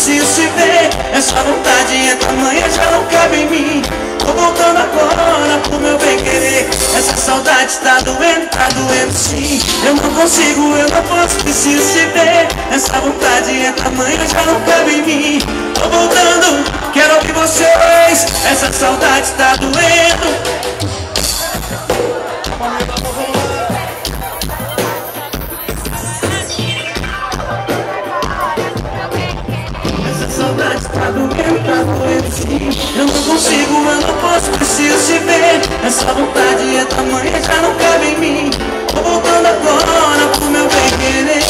preciso te ver. Essa vontade é tamanha, já não cabe em mim. Tô voltando agora pro meu bem querer. Essa saudade tá doendo sim. Eu não consigo, eu não posso, preciso te ver. Essa vontade é tamanha, já não cabe em mim. Tô voltando, quero ouvir vocês. Essa saudade tá doendo. Saudade tá doendo sim. Eu não consigo, eu não posso, preciso te ver. Essa vontade é tamanha, já não cabe em mim. Tô voltando agora pro meu bem querer.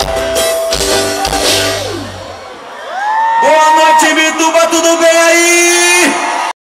Boa noite, Bituba, tudo bem aí?